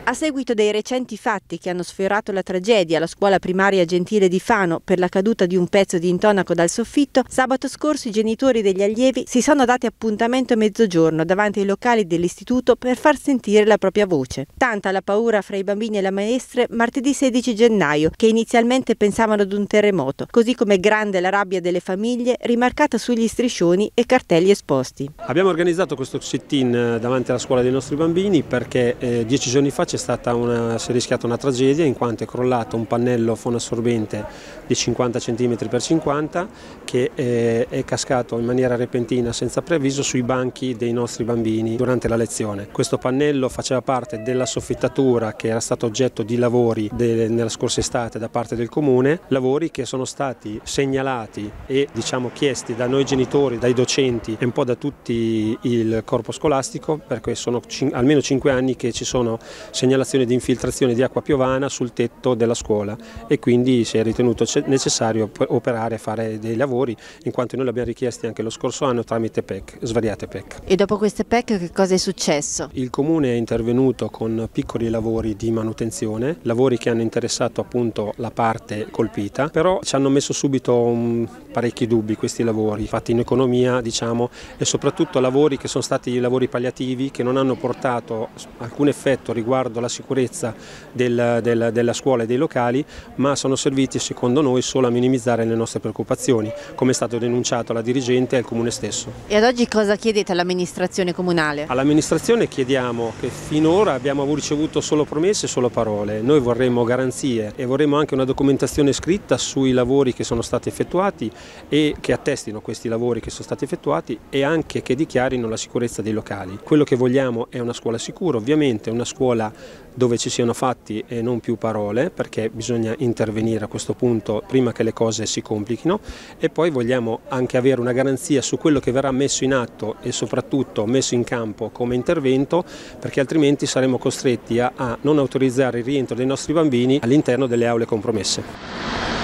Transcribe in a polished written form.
A seguito dei recenti fatti che hanno sfiorato la tragedia alla scuola primaria Gentile di Fano per la caduta di un pezzo di intonaco dal soffitto, sabato scorso i genitori degli allievi si sono dati appuntamento a mezzogiorno davanti ai locali dell'istituto per far sentire la propria voce. Tanta la paura fra i bambini e le maestre martedì 16 gennaio, che inizialmente pensavano ad un terremoto, così come grande la rabbia delle famiglie rimarcata sugli striscioni e cartelli esposti. Abbiamo organizzato questo sit-in davanti alla scuola dei nostri bambini perché 10 giorni fa si è rischiata una tragedia in quanto è crollato un pannello fonoassorbente di 50 cm x 50 che è cascato in maniera repentina senza preavviso sui banchi dei nostri bambini durante la lezione. Questo pannello faceva parte della soffittatura che era stato oggetto di lavori nella scorsa estate da parte del comune, lavori che sono stati segnalati e chiesti da noi genitori, dai docenti e un po' da tutti il corpo scolastico, perché sono almeno 5 anni che ci sono segnalazioni di infiltrazione di acqua piovana sul tetto della scuola e quindi si è ritenuto necessario operare e fare dei lavori, in quanto noi li abbiamo richiesti anche lo scorso anno tramite PEC, svariate PEC. E dopo queste PEC che cosa è successo? Il comune è intervenuto con piccoli lavori di manutenzione, lavori che hanno interessato appunto la parte colpita, però ci hanno messo subito parecchi dubbi questi lavori fatti in economia e soprattutto lavori che sono stati lavori palliativi che non hanno portato alcun effetto riguardo alla sicurezza della scuola e dei locali, ma sono serviti secondo noi solo a minimizzare le nostre preoccupazioni, come è stato denunciato alla dirigente e al comune stesso. E ad oggi cosa chiedete all'amministrazione comunale? All'amministrazione chiediamo che finora abbiamo ricevuto solo promesse e solo parole, noi vorremmo garanzie e vorremmo anche una documentazione scritta sui lavori che sono stati effettuati e che attestino questi lavori che sono stati effettuati e anche che dichiarino la sicurezza dei locali. Quello che vogliamo è una scuola sicura, ovviamente una scuola dove ci siano fatti e non più parole, perché bisogna intervenire a questo punto prima che le cose si complichino, e poi vogliamo anche avere una garanzia su quello che verrà messo in atto e soprattutto messo in campo come intervento, perché altrimenti saremo costretti a non autorizzare il rientro dei nostri bambini all'interno delle aule compromesse.